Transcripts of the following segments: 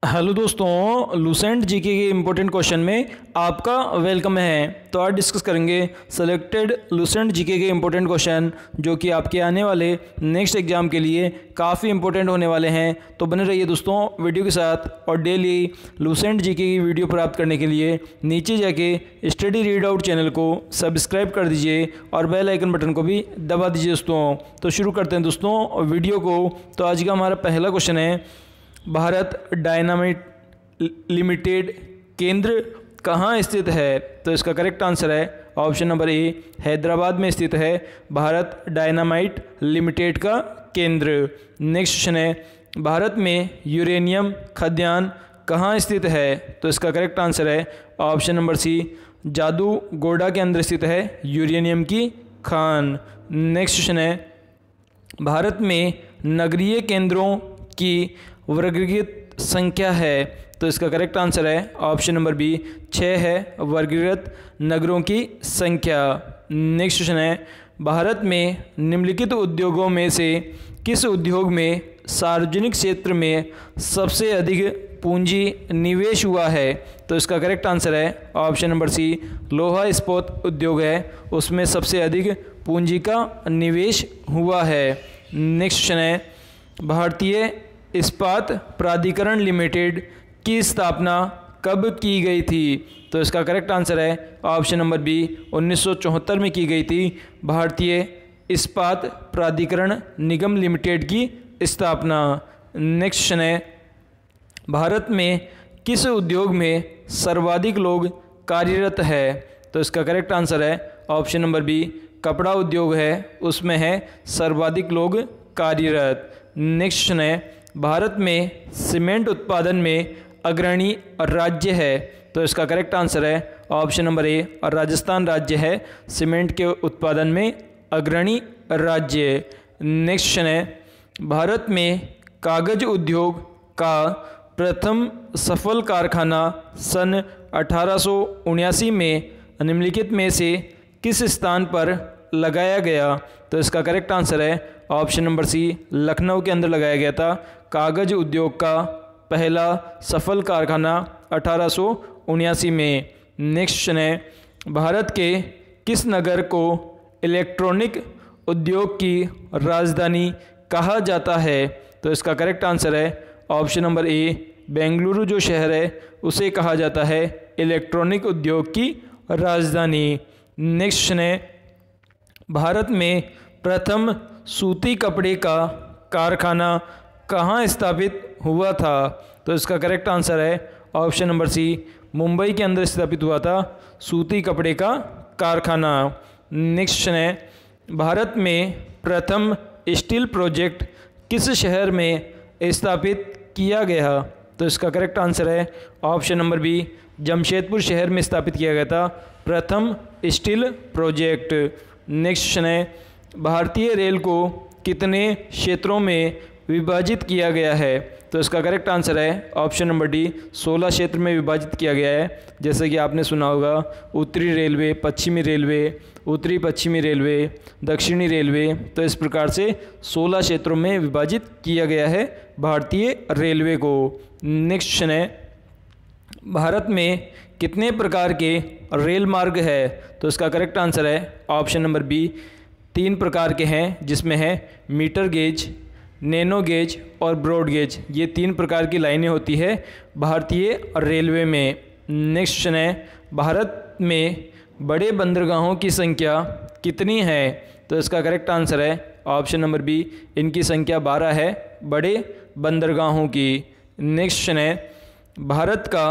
Hello दोस्तों, Lucent GK के important question में आपका वेलकम है। तो आज डिस्कस करेंगे सेलेक्टेड लूसेंट जीके के इम्पोर्टेंट क्वेश्चन जो कि आपके आने वाले नेक्स्ट एग्जाम के लिए काफ़ी इंपॉर्टेंट होने वाले हैं। तो बने रहिए दोस्तों वीडियो के साथ, और डेली लूसेंट जीके की वीडियो प्राप्त करने के लिए नीचे जाके स्टडी रीड आउट चैनल को सब्सक्राइब कर दीजिए और बेल आइकन बटन को भी दबा दीजिए दोस्तों। तो शुरू करते हैं दोस्तों वीडियो को। तो आज का हमारा पहला क्वेश्चन है, भारत डायनामाइट लिमिटेड केंद्र कहाँ स्थित है? तो इसका करेक्ट आंसर है ऑप्शन नंबर ए, हैदराबाद में स्थित है भारत डायनामाइट लिमिटेड का केंद्र। नेक्स्ट क्वेश्चन है, भारत में यूरेनियम खदान कहाँ स्थित है? तो इसका करेक्ट आंसर है ऑप्शन नंबर सी, जादूगोड़ा के अंदर स्थित है यूरेनियम की खान। नेक्स्ट क्वेश्चन है, भारत में नगरीय केंद्रों की वर्गीकृत संख्या है? तो इसका करेक्ट आंसर है ऑप्शन नंबर बी, 6 है वर्गीकृत नगरों की संख्या। नेक्स्ट क्वेश्चन है, भारत में निम्नलिखित उद्योगों में से किस उद्योग में सार्वजनिक क्षेत्र में सबसे अधिक पूंजी निवेश हुआ है? तो इसका करेक्ट आंसर है ऑप्शन नंबर सी, लोहा इस्पात उद्योग है, उसमें सबसे अधिक पूंजी का निवेश हुआ है। नेक्स्ट क्वेश्चन है, भारतीय इस्पात प्राधिकरण लिमिटेड की स्थापना कब की गई थी? तो इसका करेक्ट आंसर है ऑप्शन नंबर बी, 1974 में की गई थी भारतीय इस्पात प्राधिकरण निगम लिमिटेड की स्थापना। नेक्स्ट क्वेश्चन है, भारत में किस उद्योग में सर्वाधिक लोग कार्यरत है? तो इसका करेक्ट आंसर है ऑप्शन नंबर बी, कपड़ा उद्योग है, उसमें है सर्वाधिक लोग कार्यरत। नेक्स्ट क्वेश्चन है, भारत में सीमेंट उत्पादन में अग्रणी राज्य है? तो इसका करेक्ट आंसर है ऑप्शन नंबर ए, राजस्थान राज्य है सीमेंट के उत्पादन में अग्रणी राज्य। नेक्स्ट क्वेश्चन है, भारत में कागज उद्योग का प्रथम सफल कारखाना सन 1879 में निम्नलिखित में से किस स्थान पर लगाया गया? तो इसका करेक्ट आंसर है ऑप्शन नंबर सी, लखनऊ के अंदर लगाया गया था कागज उद्योग का पहला सफल कारखाना 1879 में। नेक्स्ट क्वेश्चन है, भारत के किस नगर को इलेक्ट्रॉनिक उद्योग की राजधानी कहा जाता है? तो इसका करेक्ट आंसर है ऑप्शन नंबर ए, बेंगलुरु जो शहर है उसे कहा जाता है इलेक्ट्रॉनिक उद्योग की राजधानी। नेक्स्ट क्वेश्चन है, भारत में प्रथम सूती कपड़े का कारखाना कहाँ स्थापित हुआ था? तो इसका करेक्ट आंसर है ऑप्शन नंबर सी, मुंबई के अंदर स्थापित हुआ था सूती कपड़े का कारखाना। नेक्स्ट क्वेश्चन है, भारत में प्रथम स्टील प्रोजेक्ट किस शहर में स्थापित किया गया? तो इसका करेक्ट आंसर है ऑप्शन नंबर बी, जमशेदपुर शहर में स्थापित किया गया था प्रथम स्टील प्रोजेक्ट। नेक्स्ट क्वेश्चन है, भारतीय रेल को कितने क्षेत्रों में विभाजित किया गया है? तो इसका करेक्ट आंसर है ऑप्शन नंबर डी, 16 क्षेत्र में विभाजित किया गया है। जैसे कि आपने सुना होगा उत्तरी रेलवे, पश्चिमी रेलवे, उत्तरी पश्चिमी रेलवे, दक्षिणी रेलवे। तो इस प्रकार से 16 क्षेत्रों में विभाजित किया गया है भारतीय रेलवे को। नेक्स्ट क्वेश्चन है, भारत में कितने प्रकार के रेल मार्ग है? तो इसका करेक्ट आंसर है ऑप्शन नंबर बी, 3 प्रकार के हैं, जिसमें है मीटर गेज, नैनो गेज और ब्रॉड गेज। ये 3 प्रकार की लाइनें होती है भारतीय रेलवे में। नेक्स्ट क्वेश्चन है, भारत में बड़े बंदरगाहों की संख्या कितनी है? तो इसका करेक्ट आंसर है ऑप्शन नंबर बी, इनकी संख्या 12 है बड़े बंदरगाहों की। नेक्स्ट क्वेश्चन है, भारत का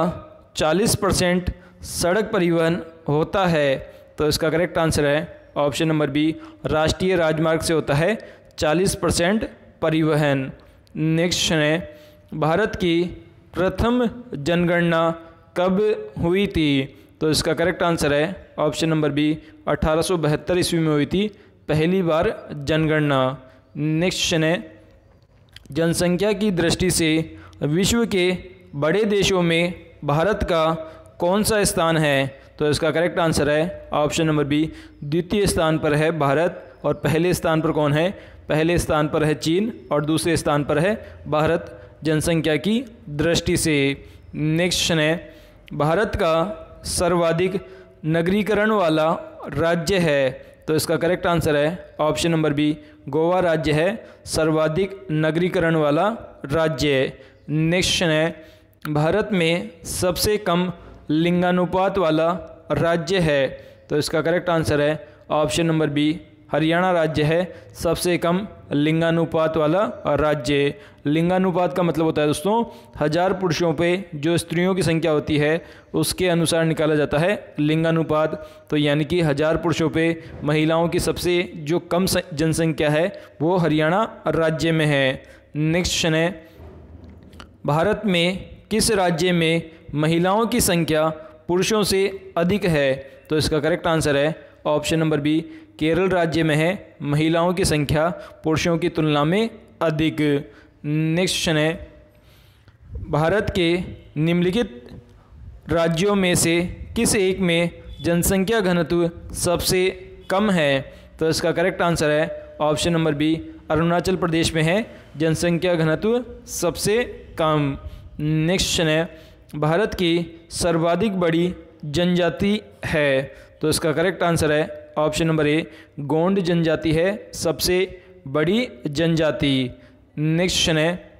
40% सड़क परिवहन होता है? तो इसका करेक्ट आंसर है ऑप्शन नंबर बी, राष्ट्रीय राजमार्ग से होता है 40% परिवहन। नेक्स्ट क्वेश्चन है, भारत की प्रथम जनगणना कब हुई थी? तो इसका करेक्ट आंसर है ऑप्शन नंबर बी, 1872 ईस्वी में हुई थी पहली बार जनगणना। नेक्स्ट क्वेश्चन है, जनसंख्या की दृष्टि से विश्व के बड़े देशों में भारत का कौन सा स्थान है? तो इसका करेक्ट आंसर है ऑप्शन नंबर बी, द्वितीय स्थान पर है भारत, और पहले स्थान पर कौन है? पहले स्थान पर है चीन और दूसरे स्थान पर है भारत। जनसंख्या की दृष्टि से। नेक्स्ट क्वेश्चन है, भारत का सर्वाधिक नगरीकरण वाला राज्य है, तो इसका करेक्ट आंसर है ऑप्शन नंबर बी, गोवा राज्य है सर्वाधिक नगरीकरण वाला राज्य। नेक्स्ट क्वेश्चन है, भारत में सबसे कम लिंगानुपात वाला राज्य है, तो इसका करेक्ट आंसर है ऑप्शन नंबर बी, हरियाणा राज्य है सबसे कम लिंगानुपात वाला राज्य। लिंगानुपात का मतलब होता है दोस्तों 1000 पुरुषों पे जो स्त्रियों की संख्या होती है उसके अनुसार निकाला जाता है लिंगानुपात। तो यानी कि 1000 पुरुषों पे महिलाओं की सबसे जो कम जनसंख्या है वो हरियाणा राज्य में है। नेक्स्ट क्वेश्चन है, भारत में किस राज्य में महिलाओं की संख्या पुरुषों से अधिक है, तो इसका करेक्ट आंसर है ऑप्शन नंबर बी, केरल राज्य में है महिलाओं की संख्या पुरुषों की तुलना में अधिक। नेक्स्ट क्वेश्चन है, भारत के निम्नलिखित राज्यों में से किस एक में जनसंख्या घनत्व सबसे कम है, तो इसका करेक्ट आंसर है option number B, Arunachal Pradesh में है जनसंख्या घनत्व सबसे कम। नेक्स्ट क्वेश्चन है, भारत की सर्वाधिक बड़ी जनजाति है, तो इसका करेक्ट आंसर है ऑप्शन नंबर ए, गोंड जनजाति है सबसे बड़ी जनजाति। नेक्स्ट क्वेश्चन है,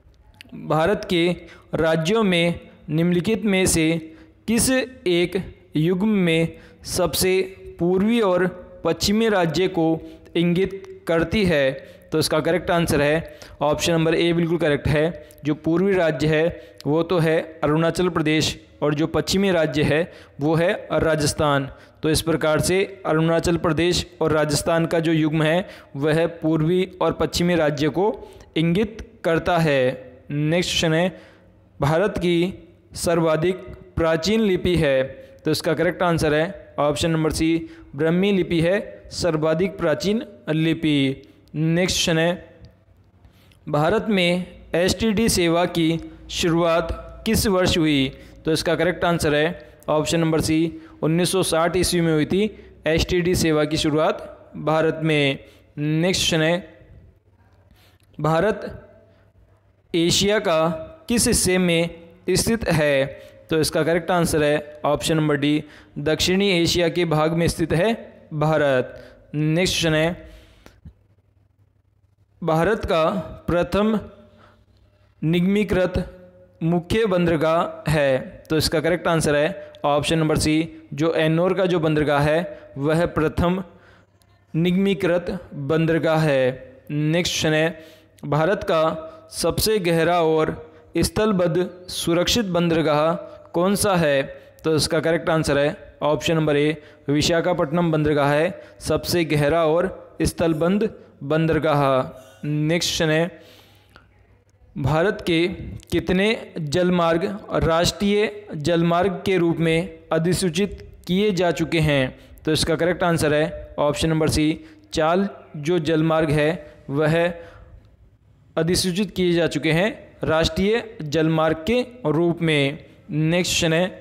भारत के राज्यों में निम्नलिखित में से किस एक युग्म में सबसे पूर्वी और पश्चिमी राज्य को इंगित करती है, तो इसका करेक्ट आंसर है ऑप्शन नंबर ए बिल्कुल करेक्ट है। जो पूर्वी राज्य है वो तो है अरुणाचल प्रदेश और जो पश्चिमी राज्य है वो है राजस्थान। तो इस प्रकार से अरुणाचल प्रदेश और राजस्थान का जो युग्म है वह पूर्वी और पश्चिमी राज्य को इंगित करता है। नेक्स्ट क्वेश्चन है, भारत की सर्वाधिक प्राचीन लिपि है, तो इसका करेक्ट आंसर है ऑप्शन नंबर सी, ब्राह्मी लिपि है सर्वाधिक प्राचीन लिपि। नेक्स्ट क्वेश्चन है, भारत में एसटीडी सेवा की शुरुआत किस वर्ष हुई, तो इसका करेक्ट आंसर है ऑप्शन नंबर सी, 1960 ईस्वी में हुई थी एसटीडी सेवा की शुरुआत भारत में। नेक्स्ट क्वेश्चन है, भारत एशिया का किस हिस्से में स्थित है, तो इसका करेक्ट आंसर है ऑप्शन नंबर डी, दक्षिणी एशिया के भाग में स्थित है भारत। नेक्स्ट क्वेश्चन है, भारत का प्रथम निगमीकृत मुख्य बंदरगाह है, तो इसका करेक्ट आंसर है ऑप्शन नंबर सी, जो एन्नोर का जो बंदरगाह है वह प्रथम निगमीकृत बंदरगाह है। नेक्स्ट क्वेश्चन है, भारत का सबसे गहरा और स्थलबद्ध सुरक्षित बंदरगाह कौन सा है, तो इसका करेक्ट आंसर है ऑप्शन नंबर ए, विशाखापट्टनम बंदरगाह है सबसे गहरा और स्थलबद्ध बंदरगाह। नेक्स्ट क्वेश्चन है, भारत के कितने जलमार्ग राष्ट्रीय जलमार्ग के रूप में अधिसूचित किए जा चुके हैं, तो इसका करेक्ट आंसर है ऑप्शन नंबर सी, 4 जो जलमार्ग है वह अधिसूचित किए जा चुके हैं राष्ट्रीय जलमार्ग के रूप में। नेक्स्ट क्वेश्चन है,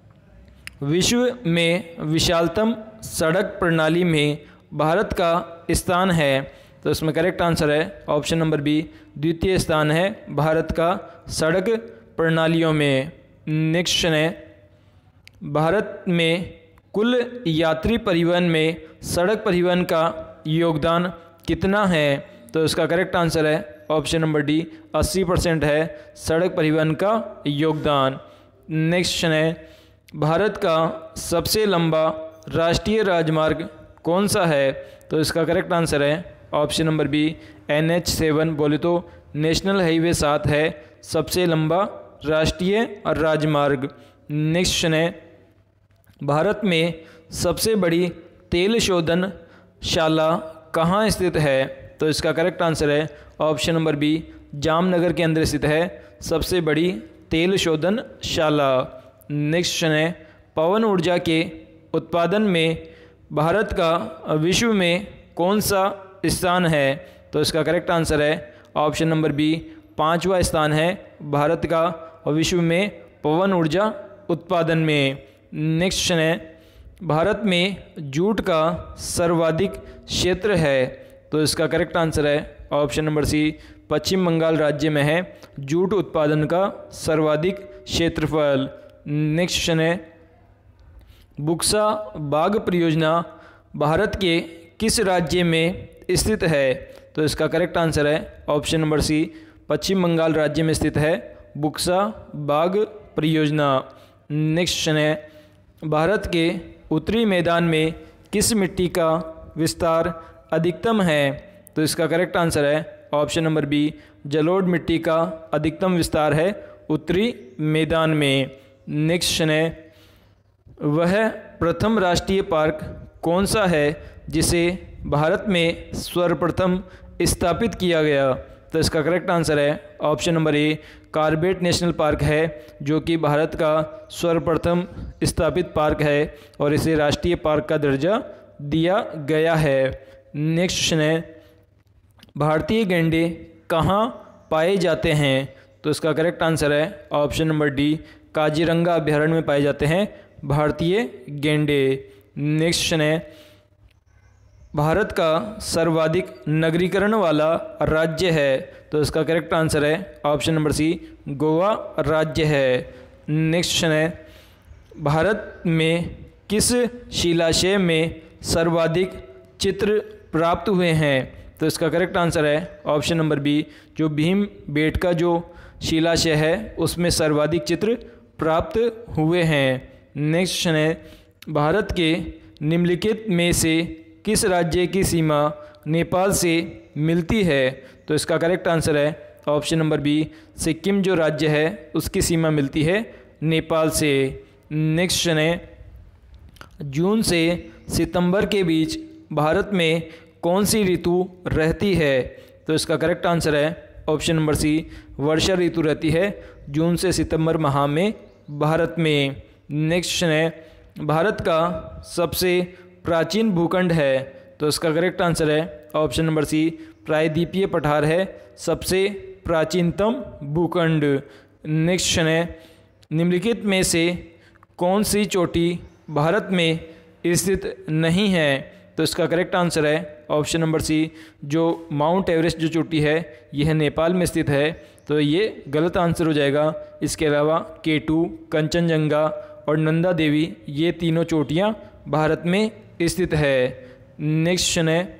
विश्व में विशालतम सड़क प्रणाली में भारत का स्थान है, तो इसमें करेक्ट आंसर है ऑप्शन नंबर बी, द्वितीय स्थान है भारत का सड़क प्रणालियों में। नेक्स्ट क्वेश्चन है, भारत में कुल यात्री परिवहन में सड़क परिवहन का योगदान कितना है, तो इसका करेक्ट आंसर है ऑप्शन नंबर डी, 80% है सड़क परिवहन का योगदान। नेक्स्ट क्वेश्चन है, भारत का सबसे लंबा राष्ट्रीय राजमार्ग कौन सा है, तो इसका करेक्ट आंसर है ऑप्शन नंबर बी, NH7 बोले तो नेशनल हाईवे 7 है सबसे लंबा राष्ट्रीय राजमार्ग। नेक्स्ट क्वेश्चन है, भारत में सबसे बड़ी तेल शोधनशाला कहाँ स्थित है, तो इसका करेक्ट आंसर है ऑप्शन नंबर बी, जामनगर के अंदर स्थित है सबसे बड़ी तेल शोधनशाला। नेक्स्ट क्वेश्चन है, पवन ऊर्जा के उत्पादन में भारत का विश्व में कौन सा स्थान है, तो इसका करेक्ट आंसर है ऑप्शन नंबर बी, 5वां स्थान है भारत का विश्व में पवन ऊर्जा उत्पादन में। नेक्स्ट क्वेश्चन है, भारत में जूट का सर्वाधिक क्षेत्र है, तो इसका करेक्ट आंसर है option number C, Paschim Bangal राज्य में है जूट उत्पादन का सर्वाधिक क्षेत्रफल। नेक्स्ट क्वेश्चन है बुक्सा बाग परियोजना भारत के किस राज्य में स्थित है? तो इसका करेक्ट आंसर है option number C, Paschim Bangal राज्य में स्थित है बुक्सा बाग परियोजना। नेक्स्ट क्वेश्चन है भारत के उत्तरी मैदान में किस मिट्टी का विस्तार अधिकतम है? तो इसका करेक्ट आंसर है ऑप्शन नंबर बी, जलोढ़ मिट्टी का अधिकतम विस्तार है उत्तरी मैदान में। नेक्स्ट क्वेश्चन है वह प्रथम राष्ट्रीय पार्क कौन सा है जिसे भारत में सर्वप्रथम स्थापित किया गया? तो इसका करेक्ट आंसर है option number A, Corbett National Park है जो कि भारत का सर्वप्रथम स्थापित पार्क है और इसे राष्ट्रीय पार्क का दर्जा दिया गया है। नेक्स्ट क्वेश्चन है भारतीय गैंडे कहाँ पाए जाते हैं? तो इसका करेक्ट आंसर है ऑप्शन नंबर डी, काजीरंगा अभयारण्य में पाए जाते हैं भारतीय गैंडे। नेक्स्ट क्वेश्चन है भारत का सर्वाधिक नगरीकरण वाला राज्य है? तो इसका करेक्ट आंसर है ऑप्शन नंबर सी, गोवा राज्य है। नेक्स्ट क्वेश्चन है भारत में किस शिलाशय में सर्वाधिक चित्र प्राप्त हुए हैं? तो इसका करेक्ट आंसर है ऑप्शन नंबर बी, जो भीम बेटका जो शिलाशय है उसमें सर्वाधिक चित्र प्राप्त हुए हैं। नेक्स्ट क्वेश्चन है भारत के निम्नलिखित में से किस राज्य की सीमा नेपाल से मिलती है? तो इसका करेक्ट आंसर है ऑप्शन नंबर बी, सिक्किम जो राज्य है उसकी सीमा मिलती है नेपाल से। नेक्स्ट क्वेश्चन है जून से सितंबर के बीच भारत में कौन सी ऋतु रहती है? तो इसका करेक्ट आंसर है ऑप्शन नंबर सी, वर्षा ऋतु रहती है जून से सितंबर माह में भारत में। नेक्स्ट क्वेश्चन है भारत का सबसे प्राचीन भूखंड है? तो इसका करेक्ट आंसर है ऑप्शन नंबर सी, प्रायद्वीपीय पठार है सबसे प्राचीनतम भूखंड। नेक्स्ट क्वेश्चन है निम्नलिखित में से कौन सी चोटी भारत में स्थित नहीं है? तो इसका करेक्ट आंसर है ऑप्शन नंबर सी, जो माउंट एवरेस्ट जो चोटी है यह नेपाल में स्थित है, तो ये गलत आंसर हो जाएगा। इसके अलावा K2, कंचनजंगा और नंदा देवी ये तीनों चोटियाँ भारत में स्थित है। नेक्स्ट क्वेश्चन है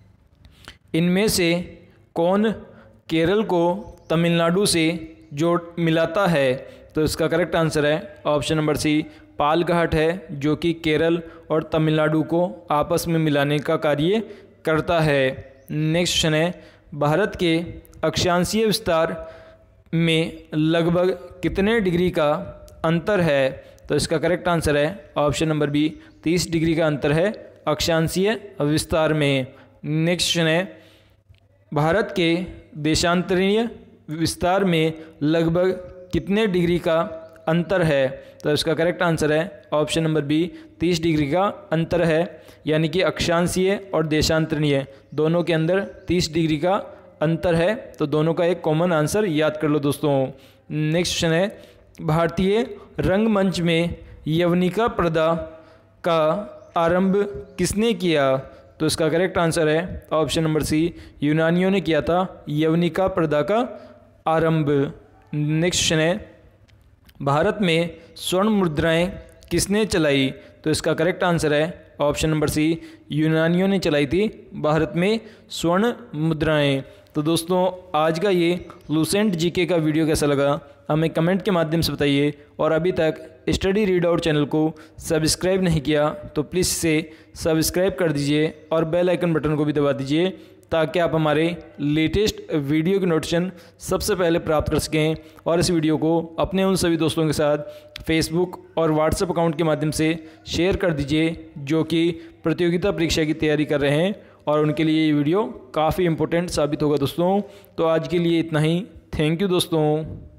इनमें से कौन केरल को तमिलनाडु से जोड़ मिलाता है? तो इसका करेक्ट आंसर है option number C, Palghat है जो कि केरल और तमिलनाडु को आपस में मिलाने का कार्य करता है। नेक्स्ट क्वेश्चन है भारत के अक्षांशीय विस्तार में लगभग कितने डिग्री का अंतर है? तो इसका करेक्ट आंसर है ऑप्शन नंबर बी, 30 डिग्री का अंतर है अक्षांशीय विस्तार में। नेक्स्ट क्वेश्चन है भारत के देशांतरीय विस्तार में लगभग कितने डिग्री का अंतर है? तो इसका करेक्ट आंसर है ऑप्शन नंबर बी, 30 डिग्री का अंतर है, यानी कि अक्षांशीय और देशांतरीय दोनों के अंदर 30 डिग्री का अंतर है, तो दोनों का एक कॉमन आंसर याद कर लो दोस्तों। नेक्स्ट क्वेश्चन है भारतीय रंगमंच में यवनिका प्रदा का आरंभ किसने किया? तो इसका करेक्ट आंसर है ऑप्शन नंबर सी, यूनानियों ने किया था यवनिका प्रदा का आरंभ। नेक्स्ट क्वेश्चन है भारत में स्वर्ण मुद्राएं किसने चलाई? तो इसका करेक्ट आंसर है ऑप्शन नंबर सी, यूनानियों ने चलाई थी भारत में स्वर्ण मुद्राएं। तो दोस्तों आज का ये लूसेंट जीके का वीडियो कैसा लगा हमें कमेंट के माध्यम से बताइए, और अभी तक स्टडी रीड आउट चैनल को सब्सक्राइब नहीं किया तो प्लीज़ से सब्सक्राइब कर दीजिए और बेल आइकन बटन को भी दबा दीजिए ताकि आप हमारे लेटेस्ट वीडियो की नोटिफिकेशन सबसे पहले प्राप्त कर सकें। और इस वीडियो को अपने उन सभी दोस्तों के साथ फेसबुक और व्हाट्सएप अकाउंट के माध्यम से शेयर कर दीजिए जो कि प्रतियोगिता परीक्षा की तैयारी कर रहे हैं, और उनके लिए ये वीडियो काफ़ी इंपॉर्टेंट साबित होगा दोस्तों। तो आज के लिए इतना ही। थैंक यू दोस्तों।